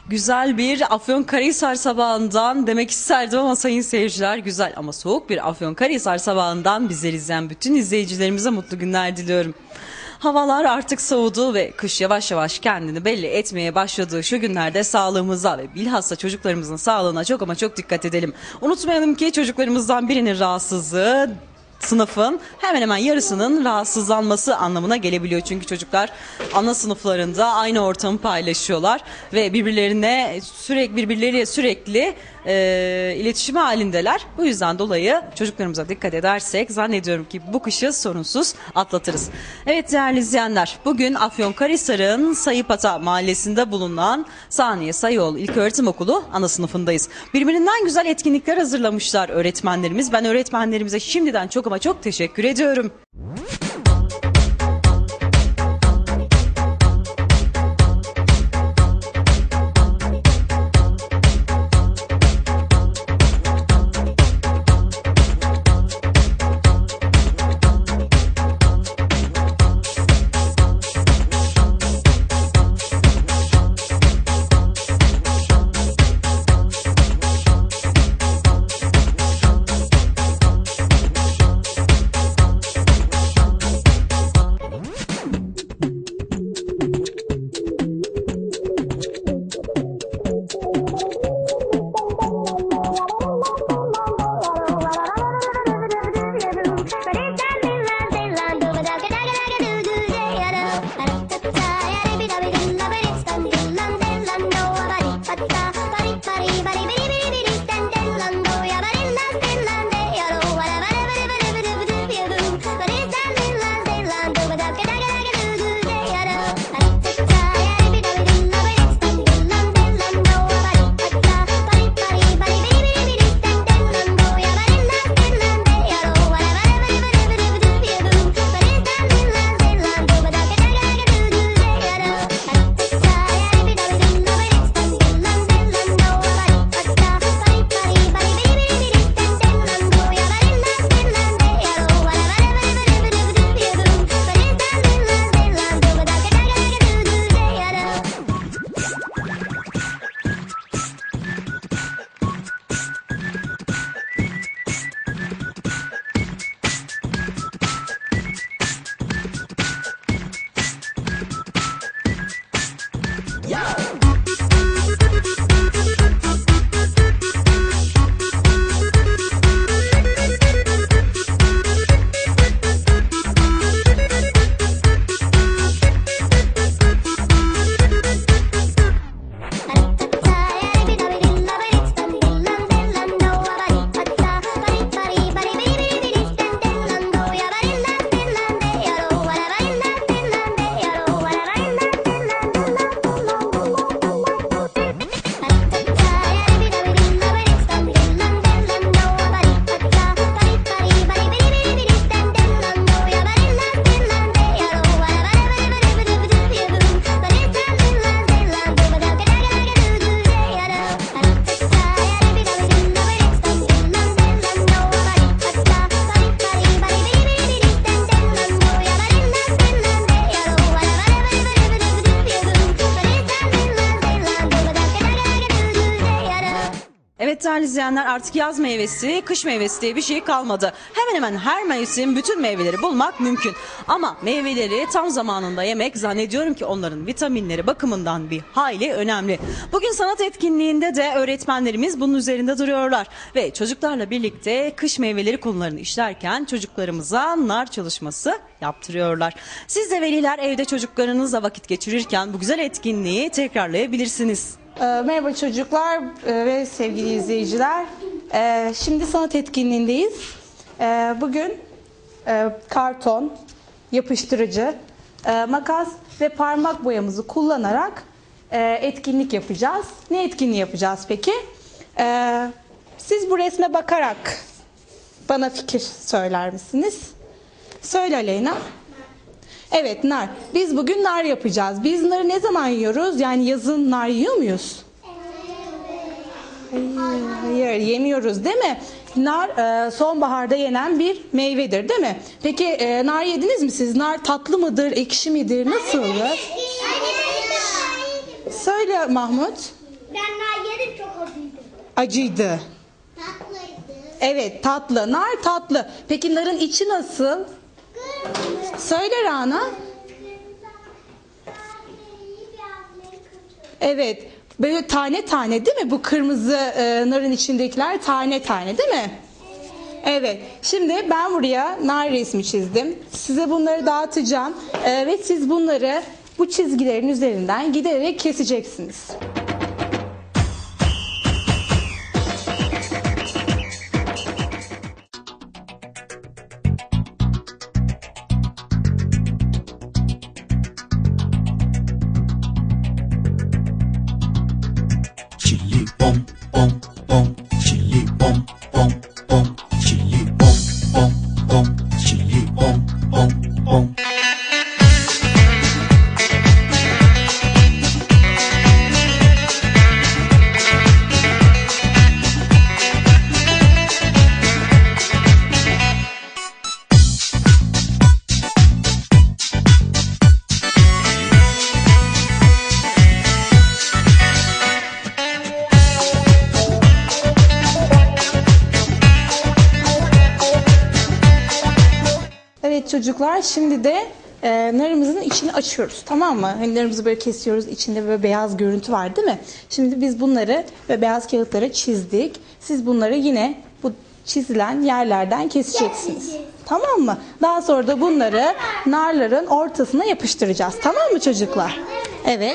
Güzel bir Afyonkarahisar sabahından demek isterdim ama sayın seyirciler, güzel ama soğuk bir Afyonkarahisar sabahından bizleri izleyen bütün izleyicilerimize mutlu günler diliyorum. Havalar artık soğudu ve kış yavaş yavaş kendini belli etmeye başladığı şu günlerde sağlığımıza ve bilhassa çocuklarımızın sağlığına çok ama çok dikkat edelim. Unutmayalım ki çocuklarımızdan birinin rahatsızlığı sınıfın hemen hemen yarısının rahatsızlanması anlamına gelebiliyor. Çünkü çocuklar ana sınıflarında aynı ortamı paylaşıyorlar ve birbirleriyle sürekli iletişim halindeler. Bu yüzden dolayı çocuklarımıza dikkat edersek zannediyorum ki bu kışı sorunsuz atlatırız. Evet değerli izleyenler, bugün Afyonkarahisar'ın Sayıpata mahallesinde bulunan Saniye Sayıoğlu İlköğretim Okulu ana sınıfındayız. Birbirinden güzel etkinlikler hazırlamışlar öğretmenlerimiz. Ben öğretmenlerimize şimdiden çok ama çok teşekkür ediyorum. Evet değerli izleyenler, artık yaz meyvesi, kış meyvesi diye bir şey kalmadı. Hemen hemen her mevsim bütün meyveleri bulmak mümkün. Ama meyveleri tam zamanında yemek zannediyorum ki onların vitaminleri bakımından bir hayli önemli. Bugün sanat etkinliğinde de öğretmenlerimiz bunun üzerinde duruyorlar. Ve çocuklarla birlikte kış meyveleri konularını işlerken çocuklarımıza nar çalışması yaptırıyorlar. Siz de veliler evde çocuklarınızla vakit geçirirken bu güzel etkinliği tekrarlayabilirsiniz. Merhaba çocuklar ve sevgili izleyiciler. Şimdi sanat etkinliğindeyiz. Bugün karton, yapıştırıcı, makas ve parmak boyamızı kullanarak etkinlik yapacağız. Ne etkinliği yapacağız peki? Siz bu resme bakarak bana fikir söyler misiniz? Söyle Aleyna. Evet, nar. Biz bugün nar yapacağız. Biz narı ne zaman yiyoruz? Yani yazın nar yiyor muyuz? Hayır, yemiyoruz değil mi? Nar sonbaharda yenen bir meyvedir değil mi? Peki nar yediniz mi siz? Nar tatlı mıdır, ekşi midir, nasıldır? Söyle Mahmut. Ben nar yedim, çok acıydı. Acıydı. Tatlıydı. Evet, tatlı. Nar tatlı. Peki narın içi nasıl? Kırmızı. Söyle Rana. Evet. Böyle tane tane değil mi? Bu kırmızı narın içindekiler tane tane değil mi? Evet. Şimdi ben buraya nar resmi çizdim. Size bunları dağıtacağım. Ve siz bunları bu çizgilerin üzerinden giderek keseceksiniz. Chili bom bom bom, chili bom bom bom, chili bom bom bom, chili bom bom bom. Evet çocuklar, şimdi de narımızın içini açıyoruz, tamam mı? Hani narımızı böyle kesiyoruz, içinde böyle beyaz görüntü var değil mi? Şimdi biz bunları ve beyaz kağıtlara çizdik. Siz bunları yine bu çizilen yerlerden keseceksiniz. Tamam mı? Daha sonra da bunları narların ortasına yapıştıracağız. Tamam mı çocuklar? Evet.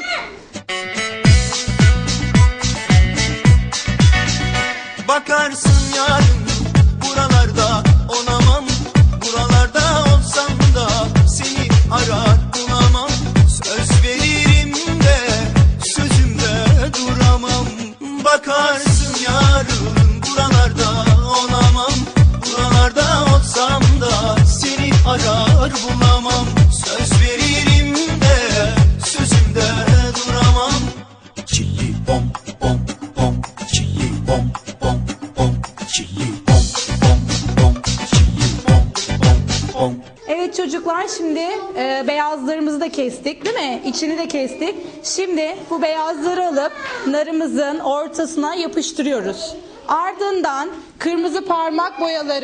Bakarsın yarın buralarda olamam, buralarda olsam da seni arar bulamam. Söz veririm de sözümde duramam. Bakarsın yarın buralarda olamam, buralarda olsam da seni arar bulamam. Söz veririm de sözümde duramam. Chili bom bom bom, chili bom bom bom, chili bom bom bom, chili bom bom bom. Evet çocuklar, şimdi beyazlarımızı da kestik değil mi? İçini de kestik. Şimdi bu beyazları alıp narımızın ortasına yapıştırıyoruz. Ardından kırmızı parmak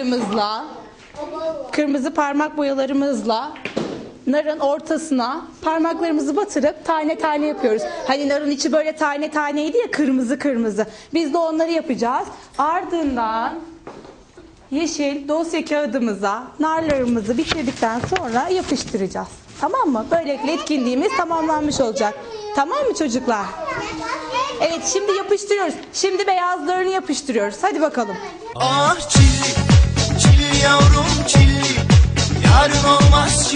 boyalarımızla narın ortasına parmaklarımızı batırıp tane tane yapıyoruz. Hani narın içi böyle tane taneydi ya, kırmızı kırmızı. Biz de onları yapacağız. Ardından yeşil dosya kağıdımıza narlarımızı bitirdikten sonra yapıştıracağız. Tamam mı? Böylelikle etkinliğimiz tamamlanmış olacak. Tamam mı çocuklar? Evet, şimdi yapıştırıyoruz. Şimdi beyazlarını yapıştırıyoruz. Hadi bakalım. Ah çilli, çilli yavrum çilli, yarın olmaz